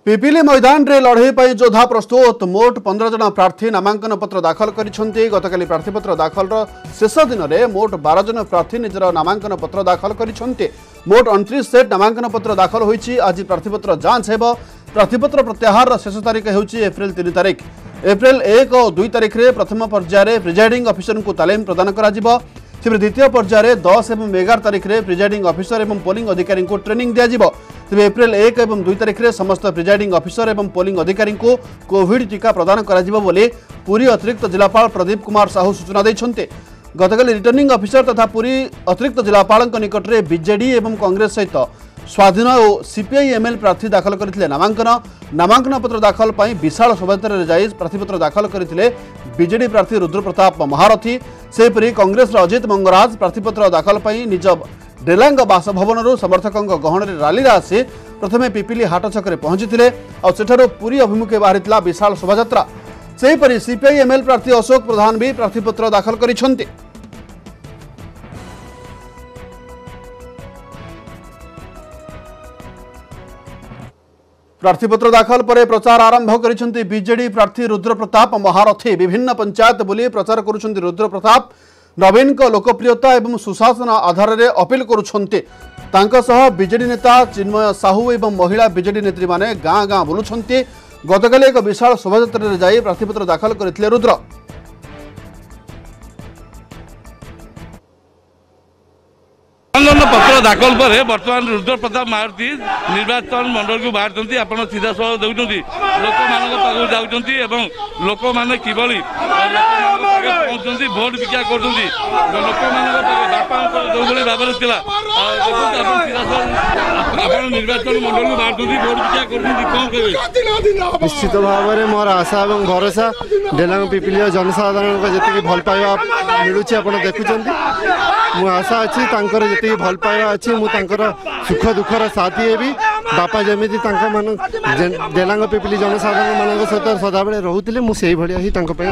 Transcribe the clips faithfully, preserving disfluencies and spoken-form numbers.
पिपिली मैदान रे लड़ई पर योद्धा प्रस्तुत मोट पंद्रह जन प्रार्थी नामांकन पत्र दाखल करिसेंती। गतकाली प्रार्थीपत्र दाखल शेष दिन में मोट बारह जन प्रार्थी निजर नामांकन पत्र दाखल करिसेंती। मोट उनतीस सेट नामांकन पत्र दाखल होईछि। आज प्रार्थीपत्र जांच हेबो। प्रार्थीपत्र प्रत्याहार शेष तारीख होउछि एप्रिल तीन तारीख। एप्रिल एक और दुई तारीख रे प्रथम पर्यायर प्रिजाइडिंग ऑफिसर को तालीम प्रदान करा जिवो। तेज द्वितीय पर्यायर दस और एगार तारीख में प्रिजाइडिंग ऑफिसर और पोलिंग अधिकारी को ट्रेनिंग दिज्व। तेज एप्रिल एक और दुई तारीख में समस्त प्रिजाइडिंग ऑफिसर और पोलिंग अधिकारी को कोविड टीका प्रदान करा जिवो बोली पुरी अतिरिक्त जिलापाल प्रदीप कुमार साहू सूचना देइछन्ते। गतकाली रिटर्निंग ऑफिसर तथा पुरी अतिरिक्त जिलापाल निकट में बीजेडी और कांग्रेस सहित स्वाधीन और सीपीआई एमएल प्रार्थी दाखल करथिले नामांकन नामांकन पत्र दाखल पर विशाल शोभायात्रा जाई प्रार्थीपत्र दाखल करथिले बीजेडी प्रार्थी रुद्र प्रताप महारथी। सेपरी कांग्रेस अजित मंगराज प्रार्थीपत्र दाखल पर निज डेलांग बासभवन समर्थकों गहन रैली आसी प्रथमे पिपिली हाट छक पहुंची और सेठारु पुरी अभिमुखे बाहरी विशाल शोभायात्रा। सेपरी सीपीआई एमएल प्रार्थी अशोक प्रधान भी प्रार्थीपत्र दाखल करिसेंती। प्रार्थीपत्र दाखल पर प्रचार आरंभ करिसेंती बीजेडी प्रार्थी रुद्र प्रताप महारथी। विभिन्न पंचायत बुली प्रचार करुछंती रुद्र प्रताप। नवीन को लोकप्रियता एवं सुशासन आधार में अपील करुछंती। तांका सह बीजेडी नेता चिन्मय साहू एवं महिला बीजेडी नेत्री माने गाँ गाँ बुलुछंती। गतकाली एक विशाल शोभायात्रा जाई प्रार्थीपत्र दाखल करथिले रुद्र। पत्र दाखल पर बर्तमान रुद्र प्रताप महारथी निर्वाचन मंडल को बाहर आप सीधा सह दौरान लोक मान जाऊँगी लोक मैंने किभली पहुँचती भोट भिक्षा कर लोक बापा जो भाव में निर्वाचन मंडल को बाहर भोट भिक्षा कर निश्चित भाव में मोर आशा और भरोसा डेलांग पिपिली जनसाधारण जी भल पाइबा मिलूँ आप देखुं मु आशा अच्छी जी भल पाइबा अच्छी मुझे सुख दुखर साथी हेबी बापा जमी डेलांग पिपिली जनसाधारण मान सहित सदाबले रोते मुझे ही काम कर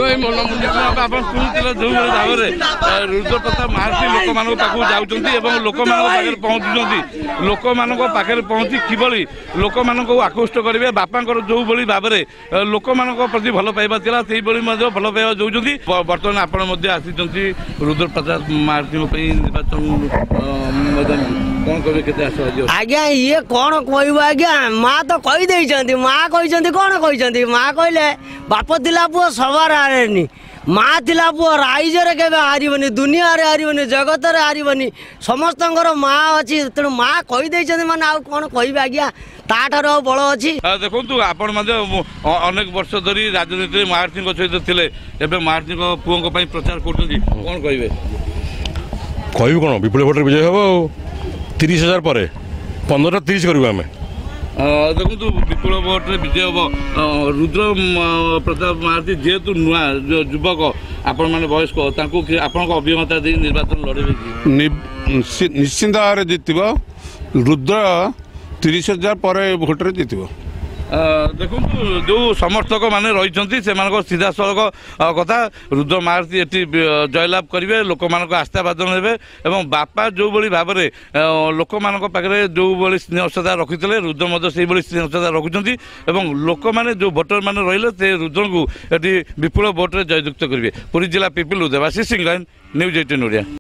रुद्र प्रताप महारथी लोक मान जाऊँगी लोक मान पहुँचुं लोक मान पहुँची किभली लोक मान आकृष्ट करेंगे बापा जो भाई भाव में लोक मान प्रति भल पाइबा से भल पाइबा जोड़ी बर्तमान आप रुद्र प्रताप महारथी निर्वाचन कौन कह आज्ञा ये कौन कहब आज्ञा माँ तो कहीदे माँ कही कौन कही माँ कहले बाप थिला पुओ सबार हारेनी माँ थिला पुओ राइजरे केबे हारिबनी दुनिया रे हारिबनी जगत रे हारिबनी समस्त माँ अच्छी तेणु माँ कहीदे माने आउ कौन कहबे आज्ञा ताठार बल अच्छी देखु आपण अनेक वर्ष धरी राजनीति महारथी सहित थे एवं महारथी पुओं प्रचार कर कौन कहे कहू कौन विपुल भोट विजय हम तीस हजार पर पंद्रह तीस करूँ आम देखो विपुल भोट विजय हम रुद्र प्रताप महारथी जेहेतु नुआ युवक आपण मैंने वयस्क आपण अभिमता दे निर्वाचन लड़े निश्चिंत भाव में जीत रुद्र तीस हजार पर भोटे जीत देखो जो समर्थक माने रही सीधा सड़क कथा रुद्र महारथी ये जयलाभ करेंगे लोक मान आस्था बादन हे बापा जो भाव में लोक मान पाखे जो भाई स्नेह श्रद्धा रखी रुद्र से स्नेह श्रद्धा रखुच्च लोक मैंने जो भोटर मैंने रही से रुद्र को ये विपुल भोटे जययुक्त करेंगे। पुरी जिला पिपिलू देवाशीष सिंह न्यूज एटीन ओडिया।